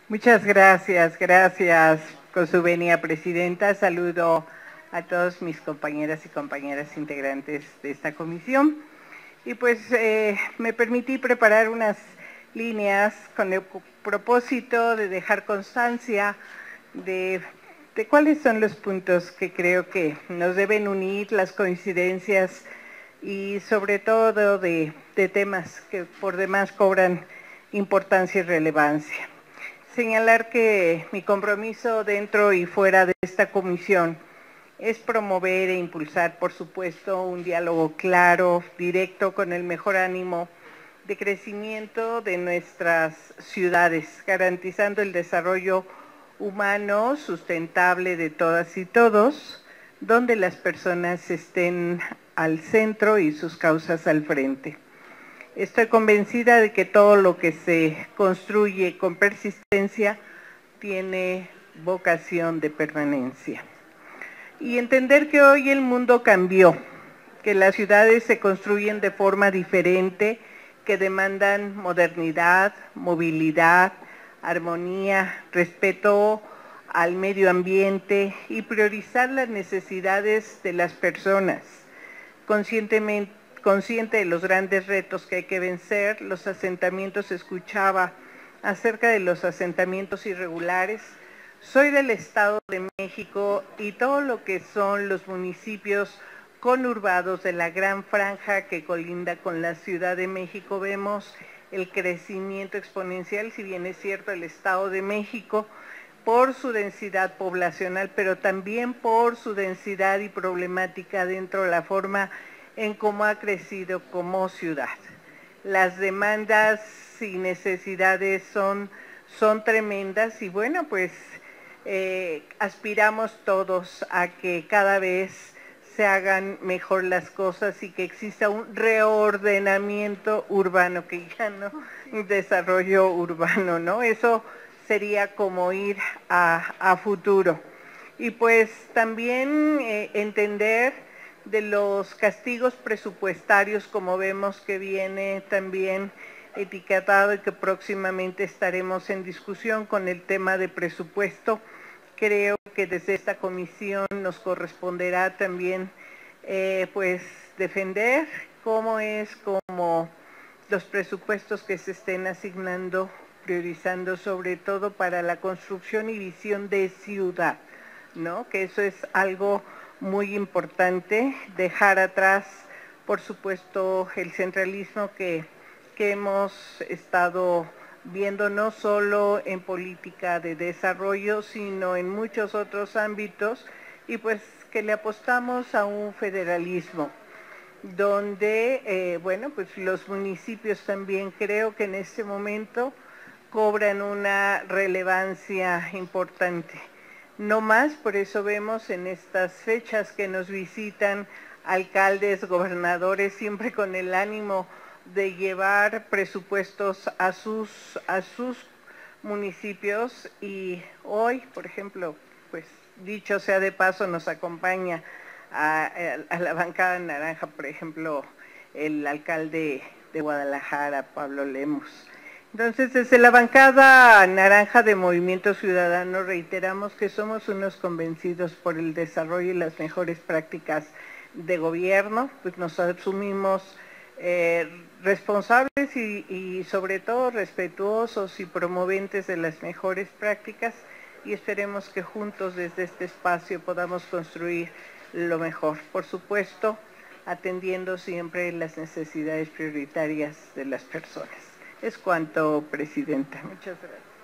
Muchas gracias con su venia, Presidenta. Saludo a todos mis compañeras y compañeras integrantes de esta comisión. Y pues me permití preparar unas líneas con el propósito de dejar constancia de cuáles son los puntos que creo que nos deben unir, las coincidencias y sobre todo de temas que por demás cobran importancia y relevancia. Señalar que mi compromiso dentro y fuera de esta comisión es promover e impulsar, por supuesto, un diálogo claro, directo, con el mejor ánimo de crecimiento de nuestras ciudades, garantizando el desarrollo humano sustentable de todas y todos, donde las personas estén al centro y sus causas al frente. Estoy convencida de que todo lo que se construye con persistencia tiene vocación de permanencia. Y entender que hoy el mundo cambió, que las ciudades se construyen de forma diferente, que demandan modernidad, movilidad, armonía, respeto al medio ambiente y priorizar las necesidades de las personas. Consciente de los grandes retos que hay que vencer, los asentamientos, escuchaba acerca de los asentamientos irregulares. Soy del Estado de México y todo lo que son los municipios conurbados de la gran franja que colinda con la Ciudad de México, vemos el crecimiento exponencial, si bien es cierto el Estado de México, por su densidad poblacional, pero también por su densidad y problemática dentro de la forma en cómo ha crecido como ciudad. Las demandas y necesidades son tremendas y bueno, pues aspiramos todos a que cada vez se hagan mejor las cosas y que exista un reordenamiento urbano, que ya no desarrollo urbano, ¿no? Eso sería como ir a futuro. Y pues también entender de los castigos presupuestarios, como vemos que viene también etiquetado y que próximamente estaremos en discusión con el tema de presupuesto. Creo que desde esta comisión nos corresponderá también pues defender cómo los presupuestos que se estén asignando, priorizando sobre todo para la construcción y visión de ciudad, ¿no? Que eso es algo muy importante, dejar atrás, por supuesto, el centralismo que hemos estado viendo no solo en política de desarrollo, sino en muchos otros ámbitos, y pues que le apostamos a un federalismo, donde, bueno, pues los municipios también creo que en este momento cobran una relevancia importante. No más, por eso vemos en estas fechas que nos visitan alcaldes, gobernadores, siempre con el ánimo de llevar presupuestos a sus municipios, y hoy, por ejemplo, pues dicho sea de paso, nos acompaña a la bancada naranja, por ejemplo, el alcalde de Guadalajara, Pablo Lemos. Entonces, desde la bancada naranja de Movimiento Ciudadano reiteramos que somos unos convencidos por el desarrollo y las mejores prácticas de gobierno, pues nos asumimos responsables y sobre todo respetuosos y promoventes de las mejores prácticas, y esperemos que juntos desde este espacio podamos construir lo mejor, por supuesto, atendiendo siempre las necesidades prioritarias de las personas. Es cuanto, Presidenta. Muchas gracias.